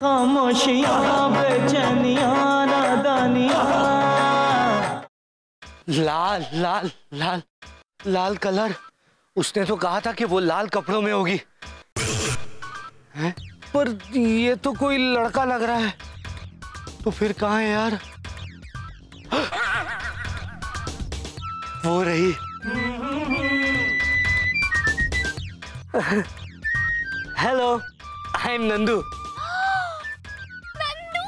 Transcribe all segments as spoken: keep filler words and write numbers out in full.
खामोशियां बेचैनियां नादानियां। लाल लाल लाल लाल colour, उसने तो कहा था कि वो लाल कपड़ों में होगी है? पर ये तो कोई लड़का लग रहा है, तो फिर कहाँ है यार? वो रही। Hello, I am Nandu. Nandu,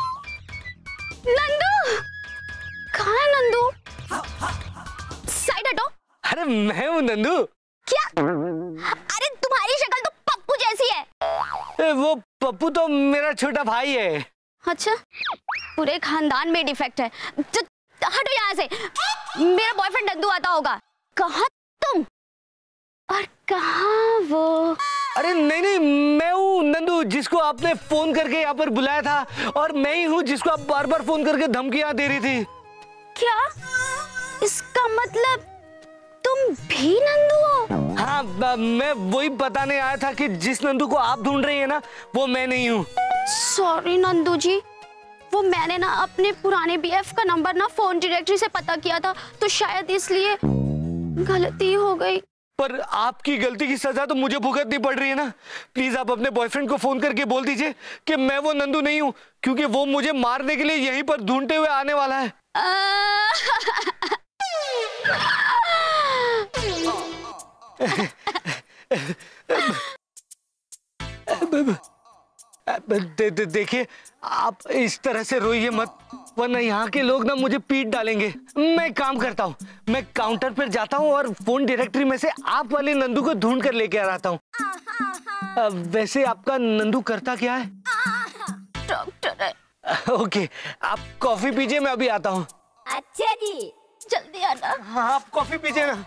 Nandu, कहाँ है नंदू? साइड हटो। अरे मैं हूँ नंदू। क्या? अरे तुम्हारी शक्ल तो पप्पू जैसी है। ए, वो पप्पू तो मेरा छोटा भाई है। अच्छा, पूरे खानदान में डिफेक्ट है। हटो यहाँ से। मेरा बॉयफ्रेंड नंदू आता होगा। कहाँ तुम और कहाँ वो? अरे नहीं नहीं, मैं हूँ नंदू, जिसको आपने फोन करके यहाँ पर बुलाया था, और मैं ही हूँ जिसको आप बार बार फोन करके धमकियाँ दे रही थी। क्या? इसका मतलब तुम भी नंदू हो? हाँ, मैं वही बताने आया था कि जिस नंदू को आप ढूंढ रही है ना, वो मैं नहीं हूँ। सॉरी नंदू जी, वो मैंने ना अपने पुराने बीएफ का नंबर ना फोन डायरेक्टरी से पता किया था, तो शायद इसलिए गलती हो गई। पर आपकी गलती की सजा तो मुझे भुगतनी पड़ रही है ना। प्लीज आप अपने बॉयफ्रेंड को फोन करके बोल दीजिए कि मैं वो नंदू नहीं हूँ, क्योंकि वो मुझे मारने के लिए यहीं पर ढूंढते हुए आने वाला है। दे, दे, देखिए, आप इस तरह से रोइए मत, वरना यहाँ के लोग ना मुझे पीट डालेंगे। मैं काम करता हूँ, मैं काउंटर पर जाता हूँ और फोन डायरेक्टरी में से आप वाले नंदू को ढूंढ कर लेके आता हूँ। वैसे आपका नंदू करता क्या है? डॉक्टर है। ओके, आप कॉफी पीजिए, मैं अभी आता हूँ। अच्छा जी, जल्दी आना। हाँ, आप कॉफी पीजिए ना।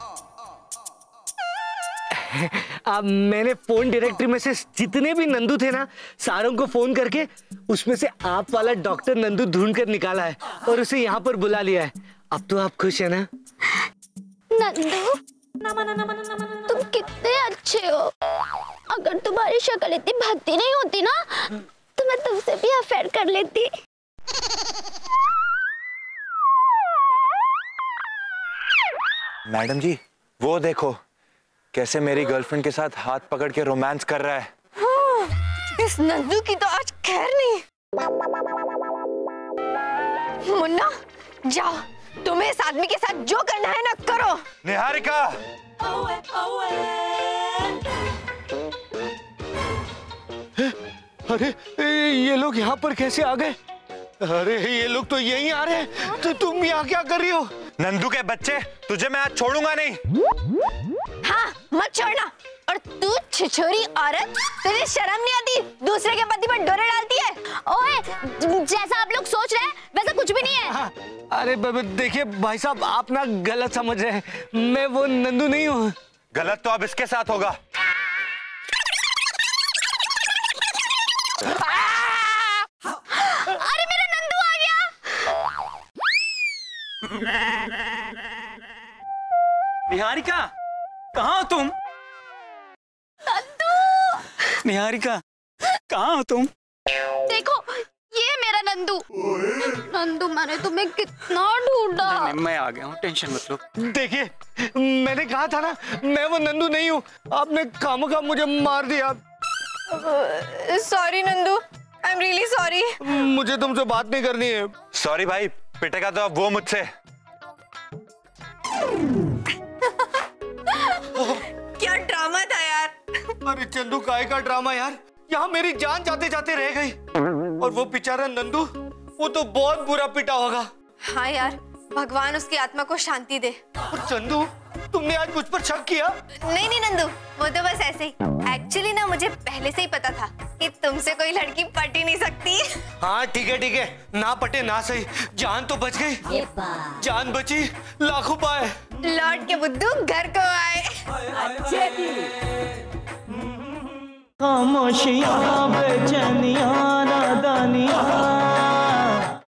अब मैंने फोन डायरेक्टरी में से जितने भी नंदू थे ना, सारों को फोन करके उसमें से आप वाला डॉक्टर नंदू ढूंढ कर निकाला है और उसे यहाँ पर बुला लिया है। अब तो आप खुश है ना? नंदू, तुम कितने अच्छे हो। अगर तुम्हारी शक्ल इतनी भद्दी नहीं होती ना, तो मैं तुमसे भी अफेयर कर लेती। मैडम जी, वो देखो कैसे मेरी गर्लफ्रेंड के साथ हाथ पकड़ के रोमांस कर रहा है। हाँ, इस नंदू की तो आज खैर नहीं। मुन्ना, जाओ, तुम्हें इस आदमी के साथ जो करना है ना करो। निहारिका, अरे ये लोग यहाँ पर कैसे आ गए? अरे ये लोग तो यहीं आ रहे हैं, तो तुम यहाँ क्या कर रही हो? नंदू के बच्चे, तुझे मैं आज छोड़ूंगा नहीं। हाँ, मत छोड़ना। और तू छिछोरी औरत, तुझे शर्म नहीं आती? दूसरे के पति पर डोरे डालती है। ओए, जैसा आप लोग सोच रहे हैं वैसा कुछ भी नहीं है। हाँ, अरे देखिए भाई साहब, आप ना गलत समझ रहे हैं, मैं वो नंदू नहीं हूँ। गलत तो अब इसके साथ होगा। अरे मेरा नंदू आ गया। निहारिका, कहाँ हो तुम? नंदू, निहारिका, कहाँ हो तुम? देखो, ये मेरा नंदू। नंदू, मैंने तुम्हें कितना ढूंढा। नहीं, नहीं, मैं आ गया हूँ, टेंशन मत लो। देखिए, मैंने कहा था ना, मैं वो नंदू नहीं हूँ। आपने खामखा मुझे मार दिया। Sorry Nandu, I am really sorry. मुझे तुमसे बात नहीं करनी है। सॉरी भाई, पिटेगा तो अब वो मुझसे। क्या ड्रामा था यार। अरे चंदू, काय का ड्रामा यार, यहाँ मेरी जान जाते जाते रह गई। और वो बेचारा नंदू, वो तो बहुत बुरा पिटा होगा। हाँ यार, भगवान उसकी आत्मा को शांति दे। और चंदू, तुमने आज मुझ पर शक किया? नहीं नहीं नंदू, वो तो बस ऐसे ही। एक्चुअली ना मुझे पहले से ही पता था कि तुमसे कोई लड़की पट ही नहीं सकती। हाँ ठीक है ठीक है, ना पटे ना सही, जान तो बच गई। जान बची, लाखों पाए। लौट के बुद्धू घर को आए। खामोशियां बेचैनियां नादानियां।